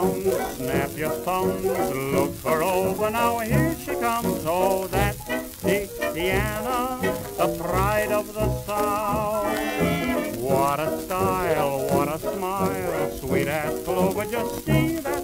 thumbs, snap your thumbs, look her over, now here she comes. Oh, that's DIXIEANNA, the pride of the South. What a style, what a smile, sweet as Clover, just see that